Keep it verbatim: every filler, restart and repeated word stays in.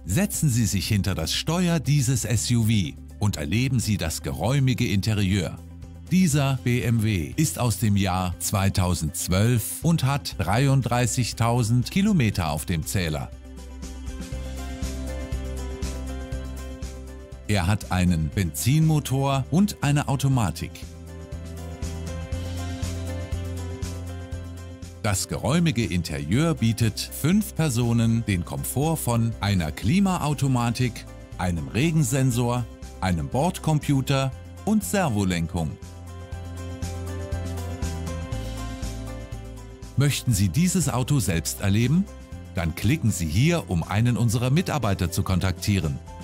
Setzen Sie sich hinter das Steuer dieses S U V und erleben Sie das geräumige Interieur. Dieser B M W ist aus dem Jahr zweitausendzwölf und hat dreiunddreißigtausend Kilometer auf dem Zähler. Er hat einen Benzinmotor und eine Automatik. Das geräumige Interieur bietet fünf Personen den Komfort von einer Klimaautomatik, einem Regensensor, einem Bordcomputer und Servolenkung. Möchten Sie dieses Auto selbst erleben? Dann klicken Sie hier, um einen unserer Mitarbeiter zu kontaktieren.